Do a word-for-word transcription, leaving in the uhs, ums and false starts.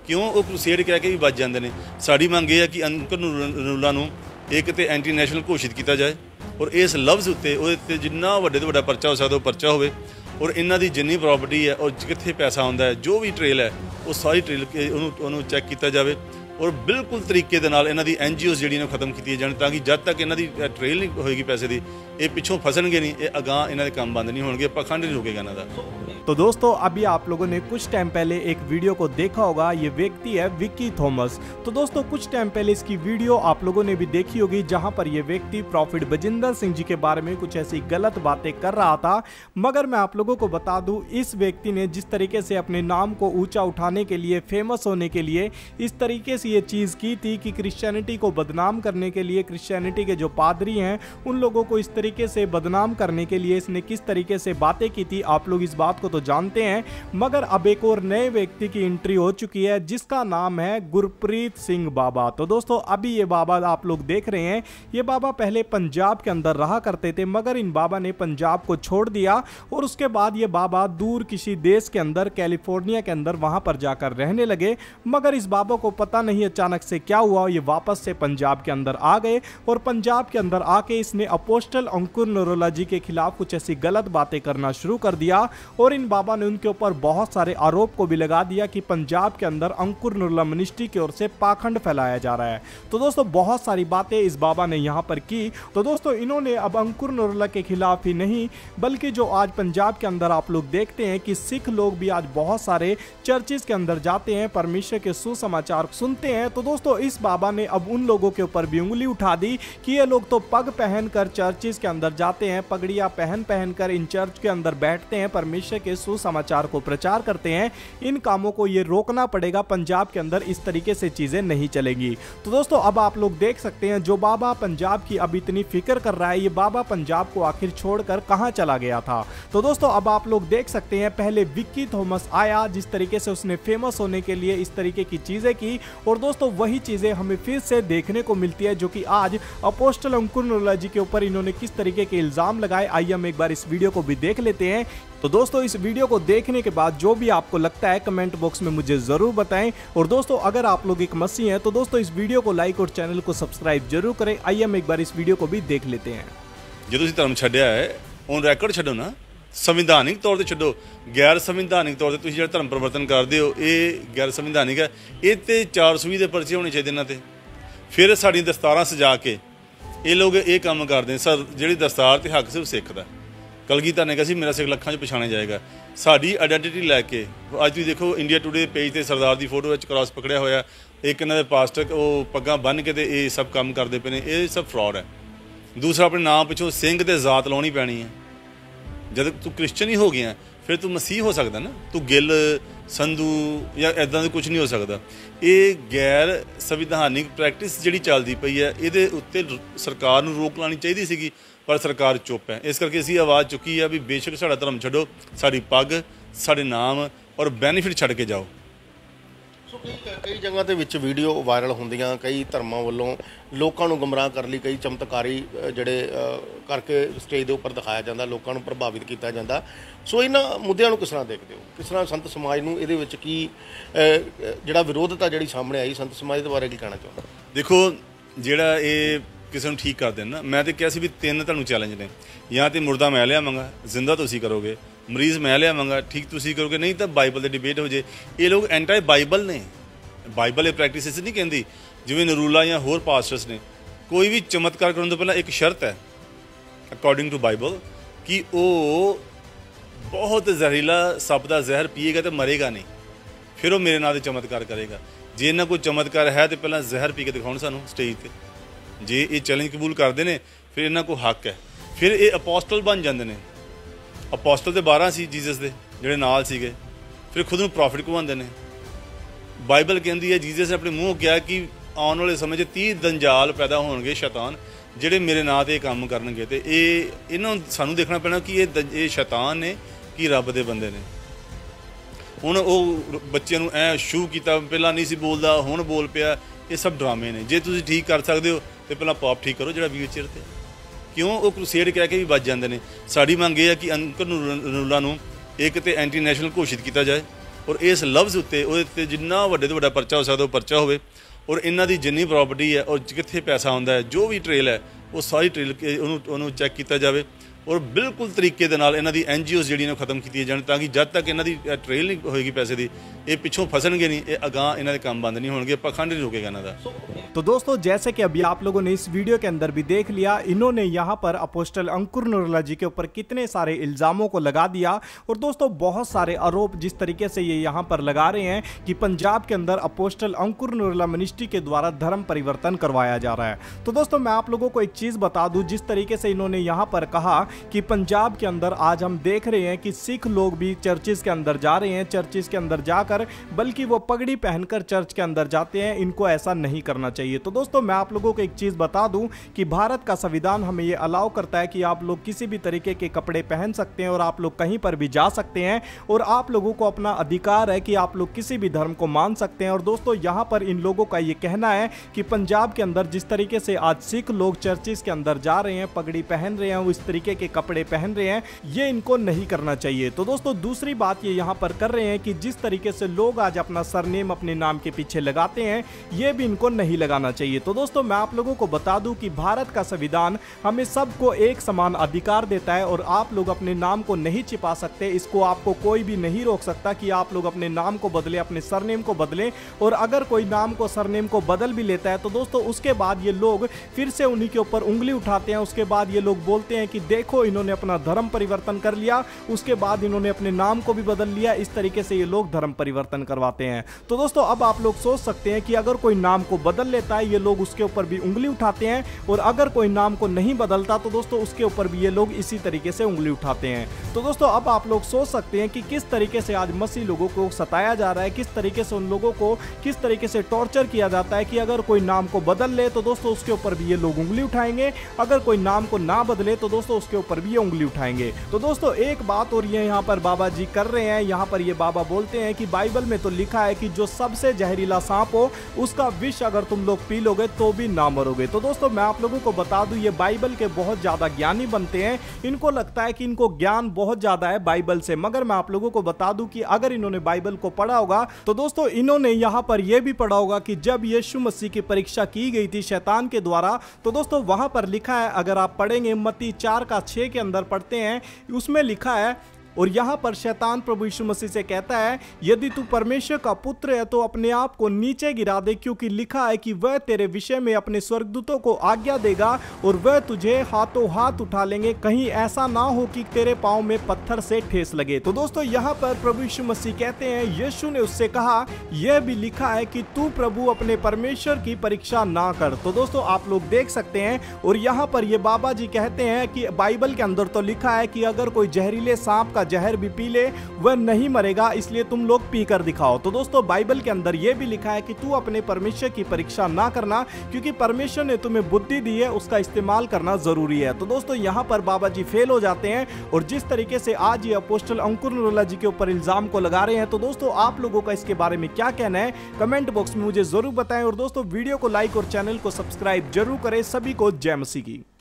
क्यों वो क्रूसेड कह के भी बच जाते हैं। साड़ी मंग ये है कि अंकर नरूला नूं एक तो एंटी नैशनल घोषित किया जाए और इस लफ्ज़ उत्ते वो जिन्ना वड्डे तो वड्डा परचा हो सकता वो परचा हो और इन्हां दी जिन्नी प्रॉपर्टी है और कित्थे पैसा आउंदा है जो भी ट्रेल है वो सारी ट्रेल उन्होंने चैक किया जाए और बिल्कुल तरीके दे नाल इन्हां दी एन जी ओज़ जिहड़ियां खत्म की जाए ताकि जब तक इन्हां दी ट्रेल नहीं होएगी पैसे की ये पिछों फसणगे नहीं, ये अगां इन्हां दे काम बंद नहीं होणगे, पखंड नहीं रुकेगा इन्हां दा। तो दोस्तों अभी आप लोगों ने कुछ टाइम पहले एक वीडियो को देखा होगा, ये व्यक्ति है विक्की थॉमस। तो दोस्तों कुछ टाइम पहले इसकी वीडियो आप लोगों ने भी देखी होगी जहां पर ये व्यक्ति प्रॉफिट बजिंदर सिंह जी के बारे में कुछ ऐसी गलत बातें कर रहा था। मगर मैं आप लोगों को बता दूं इस व्यक्ति ने जिस तरीके से अपने नाम को ऊंचा उठाने के लिए, फेमस होने के लिए इस तरीके से ये चीज़ की थी कि क्रिश्चियनिटी को बदनाम करने के लिए, क्रिश्चियनिटी के जो पादरी हैं उन लोगों को इस तरीके से बदनाम करने के लिए इसने किस तरीके से बातें की थी आप लोग इस बात को तो जानते हैं। मगर अब एक और नए व्यक्ति की एंट्री हो चुकी है जिसका नाम है गुरप्रीत सिंह बाबा। तो दोस्तों अभी ये बाबा आप लोग देख रहे हैं, ये बाबा पहले पंजाब के अंदर रहा करते थे मगर इन बाबा ने पंजाब को छोड़ दिया और उसके बाद ये बाबा दूर किसी देश के अंदर, कैलिफोर्निया के अंदर वहां पर जाकर रहने लगे। मगर इस बाबा को पता नहीं अचानक से क्या हुआ, ये वापस से पंजाब के अंदर आ गए और पंजाब के अंदर आके इसने अपोस्टल अंकुर नरोला जी के खिलाफ कुछ ऐसी गलत बातें करना शुरू कर दिया और इन बाबा ने उनके ऊपर बहुत सारे आरोप को भी लगा दिया कि पंजाब के अंदर अंकुर नरोला मिनिस्ट्री की ओर से पाखंड फैलाया जा रहा है। तो दोस्तों बहुत सारी बातें इस बाबा ने यहाँ पर की। तो दोस्तों इन्होंने अब अंकुर नरोला के खिलाफ ही नहीं बल्कि जो आज पंजाब के अंदर आप लोग देखते हैं कि सिख लोग भी आज बहुत सारे चर्चिस के अंदर जाते हैं, परमेश्वर के सुसमाचार सुनते हैं। तो दोस्तों इस बाबा ने अब उन लोगों के ऊपर भी उंगली उठा दी कि ये लोग तो पग पहन कर चर्चिस के अंदर जाते हैं, पगड़ियां पहन पहन कर इन चर्च के अंदर बैठते हैं, परमेश्वर के सुसमाचार को प्रचार करते हैं। इन कामों को ये रोकना पड़ेगा, पंजाब के अंदर इस तरीके से चीजें नहीं चलेंगी। तो दोस्तों अब आप लोग देख सकते हैं जो बाबा पंजाब की अब इतनी फिक्र कर रहा है, ये बाबा पंजाब को आखिर छोड़कर कहां चला गया था। तो दोस्तों अब आप लोग देख सकते हैं पहले विक्की थॉमस आया, जिस तरीके से उसने फेमस होने के लिए इस तरीके की चीजें की और दोस्तों वही चीजें हमें फिर से देखने को मिलती है जो कि आज अपोस्टल अंकुर नरोला जी के ऊपर इन्होंने किस तरीके के इल्जाम लगाए। आइए हम एक बार इस वीडियो को भी देख लेते हैं। तो दोस्तों इस वीडियो को देखने के बाद जो भी आपको लगता है कमेंट बॉक्स में मुझे जरूर बताएं और दोस्तों अगर आप लोग एक मसीह हैं तो दोस्तों इस वीडियो को लाइक और चैनल को सब्सक्राइब जरूर करें। आइए हम एक बार इस वीडियो को भी देख लेते हैं। जो तुसीं धर्म छड्डिया है ऑन रैकॉर्ड छड्डो ना, संविधानिक तौर पर छड्डो। गैर संविधानिक तौर पर तुसीं जिहड़ा धर्म परिवर्तन करदे हो ये गैर संविधानिक है। ये ते चार सौ दे पर्चे होने चाहिए इन्हां ते। फिर साड़ी दस्तारां सजा के ये लोग ये काम करते हैं। सर जी दस्तार तो हक सिर्फ सिख का, कलगीधर ने कहा सी मेरा सिख लखां च पछाणिया जाएगा। साड़ी आइडेंटिटी लैके अज तुसीं देखो इंडिया टुडे पेज ते सरदार की फोटो क्रॉस पकड़िया होया, एक इन्हां दे पास्टर वो पग्गां बन के ते ये सब काम करते पे ने, ये सब फ्रॉड है। दूसरा अपने नाम पिछों सिंह ते जात लाउणी पैनी है। जब तू क्रिश्चन ही हो गया फिर तू मसीह हो सकता ना, तू गिल संधू या इदां दा कुछ नहीं हो सकता। ये गैर संविधानिक प्रैक्टिस जिहड़ी चलदी पई है इहदे उत्ते सरकार नूं रोक लानी चाहिदी सीगी पर सरकार चुप है। इस करके असीं आवाज़ चुकी है भी बेशक साडा धर्म छड्डो, साडी पग, साडे नाम और बेनीफिट छड्ड के जाओ। सो कई कई जगह ਦੇ ਵਿੱਚ ਵੀਡੀਓ ਵਾਇਰਲ ਹੁੰਦੀਆਂ, ਕਈ ਧਰਮਾਂ ਵੱਲੋਂ ਲੋਕਾਂ ਨੂੰ ਗੁੰਮਰਾਹ ਕਰਨ ਲਈ ਕਈ ਚਮਤਕਾਰੀ ਜਿਹੜੇ ਕਰਕੇ ਸਟੇਜ ਦੇ ਉੱਪਰ ਦਿਖਾਇਆ ਜਾਂਦਾ, ਲੋਕਾਂ ਨੂੰ ਪ੍ਰਭਾਵਿਤ ਕੀਤਾ ਜਾਂਦਾ। ਸੋ ਇਹਨਾਂ ਮੁੱਦਿਆਂ ਨੂੰ ਕਿਸ ਤਰ੍ਹਾਂ ਦੇਖਦੇ ਹੋ, ਕਿਸ ਤਰ੍ਹਾਂ ਸੰਤ ਸਮਾਜ ਨੂੰ ਇਹਦੇ ਵਿੱਚ ਕੀ ਜਿਹੜਾ ਵਿਰੋਧਤਾ ਜਿਹੜੀ ਸਾਹਮਣੇ ਆਈ ਸੰਤ ਸਮਾਜ ਦੇ ਬਾਰੇ ਕੀ ਕਹਿਣਾ ਚਾਹੁੰਦੇ? ਦੇਖੋ ਜਿਹੜਾ ਇਹ ਕਿਸੇ ਨੂੰ ਠੀਕ ਕਰ ਦੇਣ ਨਾ, ਮੈਂ ਤਾਂ ਕਿਹਾ ਸੀ ਵੀ ਤਿੰਨ ਤੁਹਾਨੂੰ ਚੈਲੰਜ ਨੇ, ਜਾਂ ਤਾਂ ਮੁਰਦਾ ਮੈਂ ਲਿਆਵਾਂਗਾ, ਜ਼ਿੰਦਾ ਤੁਸੀਂ ਕਰੋਗੇ, ਮਰੀਜ਼ ਮੈਂ ਲਿਆਵਾਂਗਾ, ਠੀਕ ਤੁਸੀਂ ਕਰੋਗੇ, ਨਹੀਂ ਤਾਂ ਬਾਈਬਲ ਦੇ ਡਿਬੇਟ ਹੋ ਜੇ। ਇਹ ਲੋਕ ਐਂਟੀ ਬਾਈਬਲ ਨੇ, ਬਾਈਬਲ ਇਹ ਪ੍ਰੈਕਟਿਸਿਸ ਨਹੀਂ ਕਹਿੰਦੀ। ਜਿਵੇਂ ਨਰੂਲਾ ਜਾਂ ਹੋਰ ਪਾਸਟਰਸ ਨੇ, ਕੋਈ ਵੀ ਚਮਤਕਾਰ ਕਰਨ ਤੋਂ ਪਹਿਲਾਂ ਇੱਕ ਸ਼ਰਤ ਹੈ ਅਕੋਰਡਿੰਗ ਟੂ ਬਾਈਬਲ ਕਿ ਉਹ ਬਹੁਤ ਜ਼ਹਿਰੀਲਾ ਸੱਪ ਦਾ ਜ਼ਹਿਰ ਪੀਏਗਾ ਤਾਂ ਮਰੇਗਾ ਨਹੀਂ, ਫਿਰ ਉਹ ਮੇਰੇ ਨਾਂ ਦੇ ਚਮਤਕਾਰ ਕਰੇਗਾ। ਜੇ ਇਹਨਾਂ ਕੋਈ ਚਮਤਕਾਰ ਹੈ ਤਾਂ ਪਹਿਲਾਂ ਜ਼ਹਿਰ ਪੀ ਕੇ ਦਿਖਾਉਣ ਸਾਨੂੰ ਸਟੇਜ 'ਤੇ। ਜੇ ਇਹ ਚੈਲੰਜ ਕਬੂਲ ਕਰਦੇ ਨੇ ਫਿਰ ਇਹਨਾਂ ਕੋਲ ਹੱਕ ਹੈ, ਫਿਰ ਇਹ ਅਪੋਸਟਲ ਬਣ ਜਾਂਦੇ ਨੇ। ਅਪੋਸਟਲ ਤੇ ਬਾਰਾਂ ਸੀ ਜੀਸਸ ਦੇ ਜਿਹੜੇ ਨਾਲ ਸੀਗੇ, ਫਿਰ ਖੁਦ ਨੂੰ ਪ੍ਰੋਫਿਟ ਕਹਾਉਂਦੇ ਨੇ। ਬਾਈਬਲ ਕਹਿੰਦੀ ਹੈ ਜੀਸਸ ਨੇ ਆਪਣੇ ਮੂੰਹੋਂ ਕਿਹਾ ਕਿ ਆਉਣ ਵਾਲੇ ਸਮੇਂ 'ਚ ਤੀਹ ਦੰਜਾਲ ਪੈਦਾ ਹੋਣਗੇ ਸ਼ੈਤਾਨ ਜਿਹੜੇ ਮੇਰੇ ਨਾਂ 'ਤੇ ਇਹ ਕੰਮ ਕਰਨਗੇ। ਅਤੇ ਇਹ ਇਹਨਾਂ ਨੂੰ ਸਾਨੂੰ ਦੇਖਣਾ ਪੈਣਾ ਕਿ ਇਹ ਇਹ ਸ਼ੈਤਾਨ ਨੇ ਕਿ ਰੱਬ ਦੇ ਬੰਦੇ ਨੇ। ਹੁਣ ਉਹ ਬੱਚਿਆਂ ਨੂੰ ਐ ਸ਼ੂ ਕੀਤਾ, ਪਹਿਲਾਂ ਨਹੀਂ ਸੀ ਬੋਲਦਾ ਹੁਣ ਬੋਲ ਪਿਆ, ਇਹ ਸਭ ਡਰਾਮੇ ਨੇ। ਜੇ ਤੁਸੀਂ ਠੀਕ ਕਰ ਸਕਦੇ ਹੋ ਤਾਂ ਪਹਿਲਾਂ ਪਾਪ ਠੀਕ ਕਰੋ ਜਿਹੜਾ ਵੀਲ ਚੇਅਰ 'ਤੇ। क्यों वो क्रूसेड कह के भी बच जाते हैं। साड़ी मंग ये है कि अंकुर नरूला नूं एक तो एंटी नैशनल घोषित किया जाए ਔਰ ਇਸ ਲਫ਼ਜ਼ ਉੱਤੇ ਉਹਦੇ ਤੇ ਜਿੰਨਾ ਵੱਡੇ ਤੋਂ ਵੱਡਾ ਪਰਚਾ ਹੋ ਸਕਦਾ ਉਹ ਪਰਚਾ ਹੋਵੇ ਔਰ ਇਹਨਾਂ ਦੀ ਜਿੰਨੀ ਪ੍ਰਾਪਰਟੀ ਹੈ ਔਰ ਕਿੱਥੇ ਪੈਸਾ ਆਉਂਦਾ ਹੈ ਜੋ ਵੀ ਟ੍ਰੇਲ ਹੈ ਉਹ ਸਾਰੀ ਟ੍ਰੇਲ ਉਹਨੂੰ ਉਹਨੂੰ ਚੈੱਕ ਕੀਤਾ ਜਾਵੇ ਔਰ ਬਿਲਕੁਲ ਤਰੀਕੇ ਦੇ ਨਾਲ ਇਹਨਾਂ ਦੀ ਐਨ ਜੀ ਓਜ਼ ਜਿਹੜੀਆਂ ਨੇ ਖਤਮ ਕੀਤੀਆਂ ਜਾਣ ਤਾਂ ਕਿ ਜਦ ਤੱਕ ਇਹਨਾਂ ਦੀ ਟ੍ਰੇਲ ਨਹੀਂ ਹੋਏਗੀ ਪੈਸੇ ਦੀ ਇਹ ਪਿੱਛੋਂ ਫਸਣਗੇ नहीं, ਇਹ ਅਗਾਂਹ ਇਹਨਾਂ ਦੇ ਕੰਮ ਬੰਦ नहीं होंगे, पखंड नहीं रुकेगा ਇਹਨਾਂ ਦਾ। तो दोस्तों जैसे कि अभी आप लोगों ने इस वीडियो के अंदर भी देख लिया, इन्होंने यहाँ पर अपोस्टल अंकुर नूरल्लाह जी के ऊपर कितने सारे इल्ज़ामों को लगा दिया और दोस्तों बहुत सारे आरोप जिस तरीके से ये यहाँ पर लगा रहे हैं कि पंजाब के अंदर अपोस्टल अंकुर नूरल्लाह मिनिस्ट्री के द्वारा धर्म परिवर्तन करवाया जा रहा है। तो दोस्तों मैं आप लोगों को एक चीज़ बता दूँ, जिस तरीके से इन्होंने यहाँ पर कहा कि पंजाब के अंदर आज हम देख रहे हैं कि सिख लोग भी चर्चिज़ के अंदर जा रहे हैं, चर्चिज़ के अंदर जाकर बल्कि वो पगड़ी पहनकर चर्च के अंदर जाते हैं, इनको ऐसा नहीं करना चाहिए। तो दोस्तों मैं आप लोगों को एक चीज़ बता दूं कि भारत का संविधान हमें ये अलाउ करता है कि आप लोग किसी भी तरीके के कपड़े पहन सकते हैं और आप लोग कहीं पर भी जा सकते हैं और आप लोगों को अपना अधिकार है कि आप लोग किसी भी धर्म को मान सकते हैं। और दोस्तों यहाँ पर इन लोगों का ये कहना है कि पंजाब के अंदर जिस तरीके से आज सिख लोग चर्चिज़ के अंदर जा रहे हैं, पगड़ी पहन रहे हैं, वो इस तरीके के कपड़े पहन रहे हैं, ये इनको नहीं करना चाहिए। तो दोस्तों दूसरी बात ये यहाँ पर कर रहे हैं कि जिस तरीके से लोग आज अपना सरनेम अपने नाम के पीछे लगाते हैं, ये भी इनको नहीं लगाना चाहिए। तो दोस्तों मैं आप लोगों को बता दूं कि भारत का संविधान हमें सबको एक समान अधिकार देता है और आप लोग अपने नाम को नहीं छिपा सकते, इसको आपको कोई भी नहीं रोक सकता कि आप लोग अपने नाम को बदले, अपने सरनेम को बदलें। और अगर कोई नाम को सरनेम को बदल भी लेता है तो दोस्तों उसके बाद ये लोग फिर से उन्हीं के ऊपर उंगली उठाते हैं, उसके बाद ये लोग बोलते हैं कि देखो इन्होंने अपना धर्म परिवर्तन कर लिया, उसके बाद इन्होंने अपने नाम को भी बदल लिया। इस तरीके से ये लोग धर्म परिवर्तन करवाते हैं। तो दोस्तों अब आप लोग सोच सकते हैं कि अगर कोई नाम को बदल लेता है ये लोग उसके ऊपर भी उंगली उठाते हैं और अगर कोई नाम को नहीं बदलता तो दोस्तों उसके ऊपर भी ये लोग इसी तरीके से उंगली उठाते हैं। तो दोस्तों अब आप लोग सोच सकते हैं कि किस तरीके से आज मसीह लोगों को सताया जा रहा है, किस तरीके से उन लोगों को किस तरीके से टॉर्चर किया जाता है कि अगर कोई नाम को बदल ले तो दोस्तों उसके ऊपर भी ये लोग उंगली उठाएंगे, अगर कोई नाम को ना बदले तो दोस्तों उसके ऊपर भी ये उंगली उठाएंगे। तो दोस्तों एक बात और ये यहाँ पर बाबा जी कर रहे हैं, यहाँ पर ये बाबा बोलते हैं कि बाइबल में तो लिखा है कि जो सबसे जहरीला सांप हो उसका विष अगर तुम लोग पी लोगे तो भी ना मरोगे। तो दोस्तों मैं आप लोगों को बता दूं ये बाइबल के बहुत ज्यादा ज्ञानी बनते हैं, इनको लगता है कि इनको ज्ञान बहुत ज्यादा है बाइबल से, मगर मैं आप लोगों को बता दूं कि अगर इन्होंने बाइबल को पढ़ा होगा तो दोस्तों इन्होंने यहाँ पर यह भी पढ़ा होगा कि जब यीशु मसीह की परीक्षा की गई थी शैतान के द्वारा, तो दोस्तों वहां पर लिखा है, अगर आप पढ़ेंगे मत्ती चार का छह के अंदर पढ़ते हैं, उसमें लिखा है और यहाँ पर शैतान प्रभु यीशु मसीह से कहता है यदि तू परमेश्वर का पुत्र है तो अपने आप को नीचे गिरा दे, क्योंकि लिखा है कि वह तेरे विषय में अपने स्वर्गदूतों को आज्ञा देगा और वह तुझे हाथों हाथ उठा लेंगे, कहीं ऐसा ना हो कि तेरे पांव में पत्थर से ठेस लगे। तो दोस्तों यहाँ पर प्रभु यीशु मसीह कहते हैं, यीशु ने उससे कहा यह भी लिखा है कि तू प्रभु अपने परमेश्वर की परीक्षा ना कर। तो दोस्तों आप लोग देख सकते हैं और यहाँ पर ये बाबा जी कहते हैं कि बाइबल के अंदर तो लिखा है कि अगर कोई जहरीले सांप का जहर भी पी ले वह नहीं मरेगा, इसलिए तुम लोग पी कर दिखाओ। तो दोस्तों बाइबल के अंदर यह भी लिखा है कि तू अपने परमेश्वर की परीक्षा ना करना, क्योंकि परमेश्वर ने तुम्हें बुद्धि दी है, उसका इस्तेमाल करना जरूरी है। तो दोस्तों यहाँ पर बाबा जी फेल हो जाते हैं और जिस तरीके से आज ये अपोस्टल अंकुर नूरल्लाह जी के ऊपर इल्जाम को लगा रहे हैं, तो दोस्तों आप लोगों का इसके बारे में क्या कहना है कमेंट बॉक्स में मुझे जरूर बताएं और दोस्तों वीडियो को लाइक और चैनल को सब्सक्राइब जरूर करें। सभी को जय मसीह की।